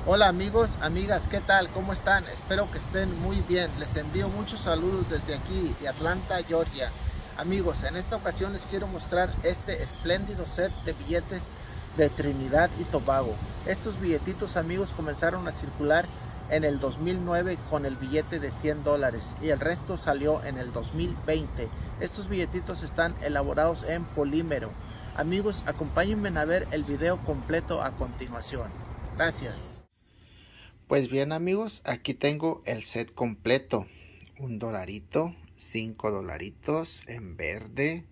Hola amigos, amigas, ¿qué tal? ¿Cómo están? Espero que estén muy bien. Les envío muchos saludos desde aquí, de Atlanta, Georgia. Amigos, en esta ocasión les quiero mostrar este espléndido set de billetes de Trinidad y Tobago. Estos billetitos, amigos, comenzaron a circular en el 2009 con el billete de $100 y el resto salió en el 2020. Estos billetitos están elaborados en polímero. Amigos, acompáñenme a ver el video completo a continuación. Gracias. Pues bien amigos, aquí tengo el set completo. $1, $5 en verde,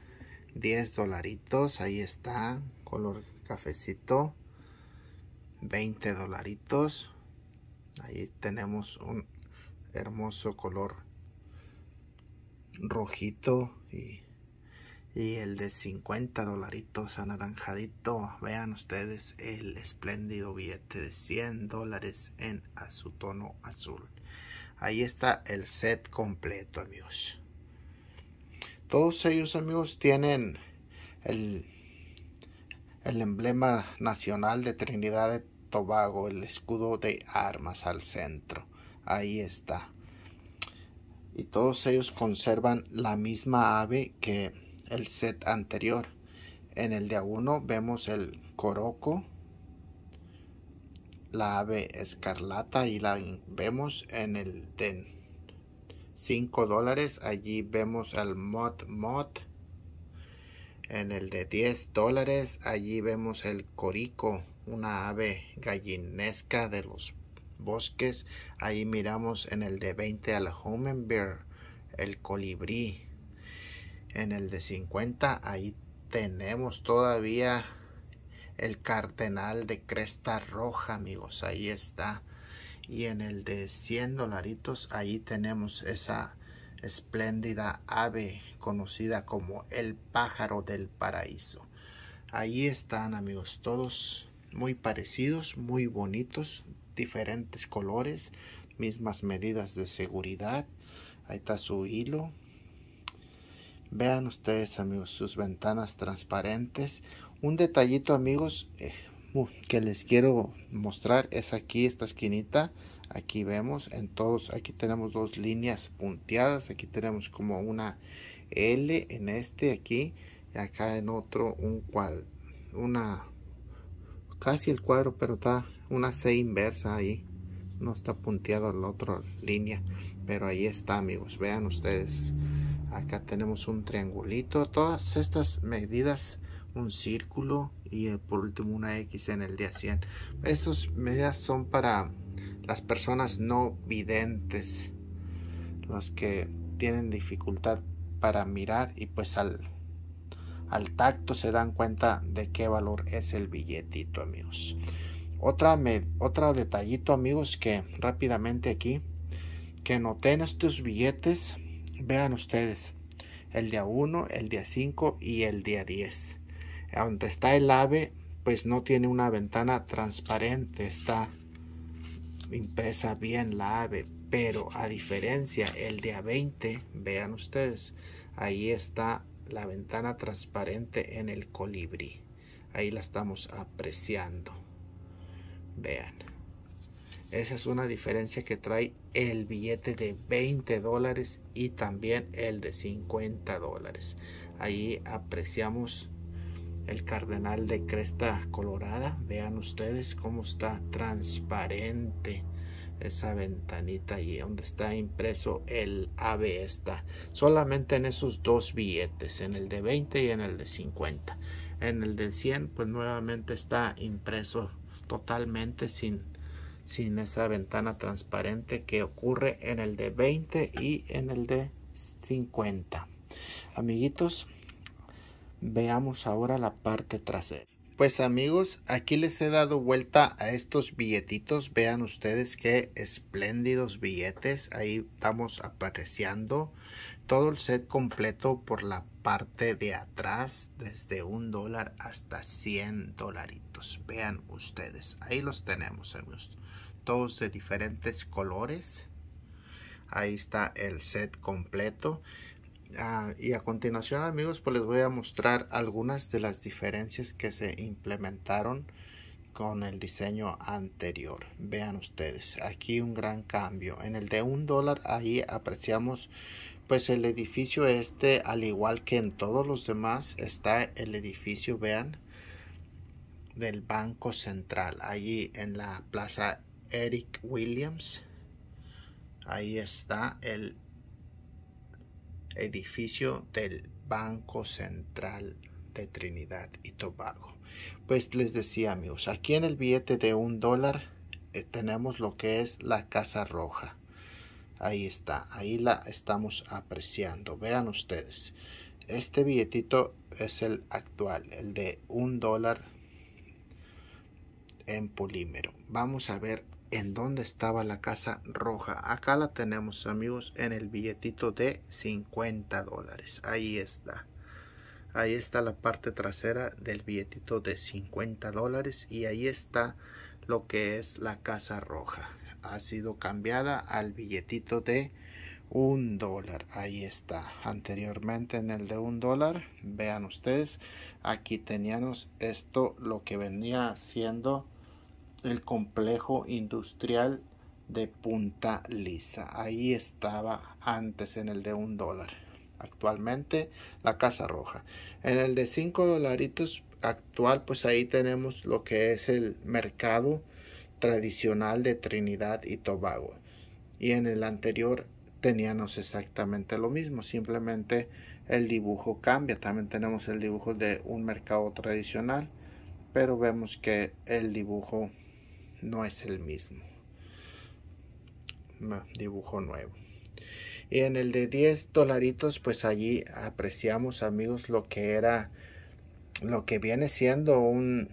$10, ahí está, color cafecito, $20. Ahí tenemos un hermoso color rojito y el de $50 anaranjadito. Vean ustedes el espléndido billete de $100 en su tono azul. Ahí está el set completo, amigos. Todos ellos, amigos, tienen el emblema nacional de Trinidad y Tobago, el escudo de armas al centro. Ahí está. Y todos ellos conservan la misma ave que el set anterior. En el de A1 vemos el coroco, la ave escarlata, y la vemos en el de $5. Allí vemos al mot. En el de $10 allí vemos el corico, una ave gallinesca de los bosques. Ahí miramos en el de 20 al hummingbird, el colibrí. En el de 50 ahí tenemos todavía el cardenal de cresta roja, amigos. Ahí está. Y en el de $100 ahí tenemos esa espléndida ave conocida como el pájaro del paraíso. Ahí están, amigos, todos muy parecidos, muy bonitos, diferentes colores, mismas medidas de seguridad. Ahí está su hilo. Vean ustedes, amigos, sus ventanas transparentes. Un detallito, amigos, que les quiero mostrar es aquí, esta esquinita. Aquí vemos en todos, aquí tenemos dos líneas punteadas. Aquí tenemos como una L en este aquí, y acá en otro un cuadro, casi el cuadro, pero está una C inversa ahí. No está punteado la otra línea, pero ahí está, amigos. Vean ustedes. Acá tenemos un triangulito, todas estas medidas, un círculo y por último una X en el día 100. Estas medidas son para las personas no videntes, los que tienen dificultad para mirar, y pues al tacto se dan cuenta de qué valor es el billetito, amigos. Otro detallito, amigos, que rápidamente aquí, que noté en estos billetes. Vean ustedes, el día 1, el día 5 y el día 10. Donde está el ave, pues no tiene una ventana transparente, está impresa bien la ave. Pero a diferencia, el día 20, vean ustedes, ahí está la ventana transparente en el colibrí. Ahí la estamos apreciando. Vean. Esa es una diferencia que trae el billete de $20 y también el de $50. Ahí apreciamos el cardenal de cresta colorada. Vean ustedes cómo está transparente esa ventanita ahí donde está impreso el ave esta. Solamente en esos dos billetes, en el de 20 y en el de 50. En el de 100 pues nuevamente está impreso totalmente sin esa ventana transparente que ocurre en el de 20 y en el de 50. Amiguitos, veamos ahora la parte trasera. Pues amigos, aquí les he dado vuelta a estos billetitos. Vean ustedes qué espléndidos billetes. Ahí estamos apreciando todo el set completo por la parte de atrás, desde $1 hasta $100. Vean ustedes, ahí los tenemos, amigos, todos de diferentes colores. Ahí está el set completo. Y a continuación, amigos, pues les voy a mostrar algunas de las diferencias que se implementaron con el diseño anterior. Vean ustedes, aquí un gran cambio. En el de $1 ahí apreciamos pues el edificio al igual que en todos los demás, está el edificio, vean, del Banco Central, allí en la Plaza Eric Williams. Ahí está el edificio del Banco Central de Trinidad y Tobago. Pues les decía, amigos, aquí en el billete de $1 tenemos lo que es la Casa Roja. Ahí está, ahí la estamos apreciando. Vean ustedes, este billetito es el actual, el de $1 en polímero. Vamos a ver en dónde estaba la Casa Roja. Acá la tenemos, amigos, en el billetito de $50. Ahí está. Ahí está la parte trasera del billetito de $50 y ahí está lo que es la Casa Roja. Ha sido cambiada al billetito de $1. Ahí está. Anteriormente en el de $1, vean ustedes, aquí teníamos esto, lo que venía siendo el complejo industrial de Punta Lisa. Ahí estaba antes en el de $1. Actualmente la Casa Roja. En el de $5 actual, pues ahí tenemos lo que es el mercado tradicional de Trinidad y Tobago. Y en el anterior teníamos exactamente lo mismo, simplemente el dibujo cambia. También tenemos el dibujo de un mercado tradicional, pero vemos que el dibujo no es el mismo. Dibujo nuevo. Y en el de $10, pues allí apreciamos, amigos, lo que viene siendo un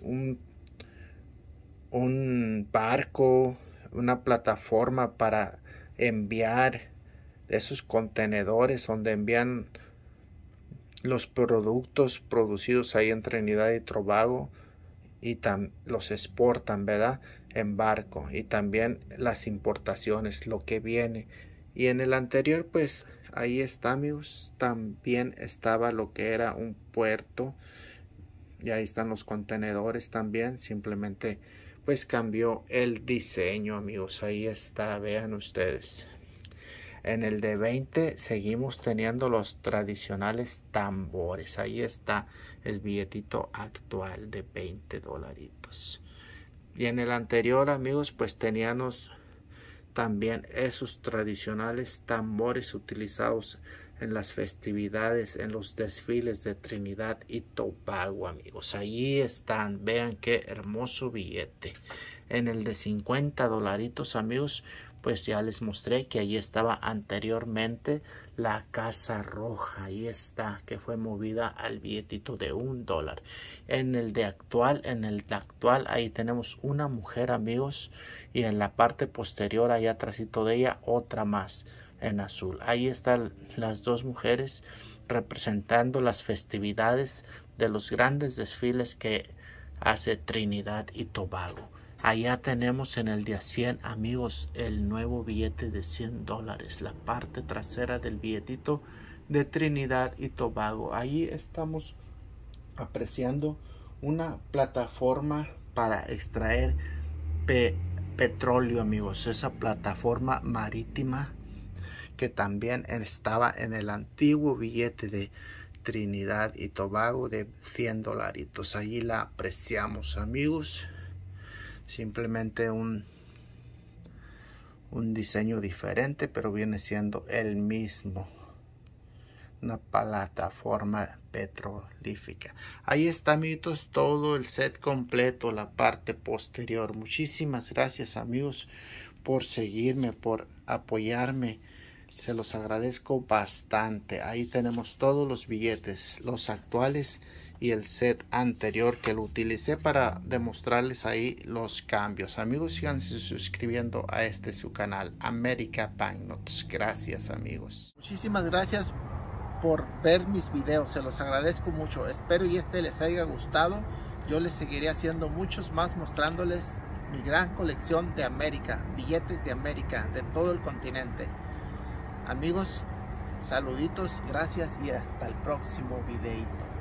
barco, una plataforma para enviar esos contenedores donde envían los productos producidos ahí en Trinidad y Tobago, y los exportan, ¿verdad?, en barco, y también las importaciones, lo que viene. Y en el anterior, pues ahí está, amigos, también estaba lo que era un puerto, y ahí están los contenedores también. Simplemente pues cambió el diseño, amigos. Ahí está, vean ustedes. En el de 20 seguimos teniendo los tradicionales tambores. Ahí está el billetito actual de $20. Y en el anterior, amigos, pues teníamos también esos tradicionales tambores utilizados en las festividades, en los desfiles de Trinidad y Tobago, amigos. Ahí están, vean qué hermoso billete. En el de $50, amigos, pues ya les mostré que ahí estaba anteriormente la Casa Roja. Ahí está, que fue movida al billetito de $1. En el actual, ahí tenemos una mujer, amigos, y en la parte posterior, allá atrásito de ella, otra más en azul. Ahí están las dos mujeres representando las festividades de los grandes desfiles que hace Trinidad y Tobago. Allá tenemos en el de 100, amigos, el nuevo billete de $100, la parte trasera del billetito de Trinidad y Tobago. Ahí estamos apreciando una plataforma para extraer petróleo, amigos. Esa plataforma marítima que también estaba en el antiguo billete de Trinidad y Tobago de $100. Allí la apreciamos, amigos. Simplemente un diseño diferente, pero viene siendo el mismo. Una plataforma petrolífica. Ahí está, amigos, todo el set completo, la parte posterior. Muchísimas gracias, amigos, por seguirme, por apoyarme. Se los agradezco bastante. Ahí tenemos todos los billetes, los actuales y el set anterior que lo utilicé para demostrarles ahí los cambios. Amigos, síganse suscribiendo a su canal, America Banknotes. Gracias, amigos. Muchísimas gracias por ver mis videos. Se los agradezco mucho. Espero y les haya gustado. Yo les seguiré haciendo muchos más, mostrándoles mi gran colección de América, billetes de América, de todo el continente. Amigos, saluditos, gracias y hasta el próximo videito.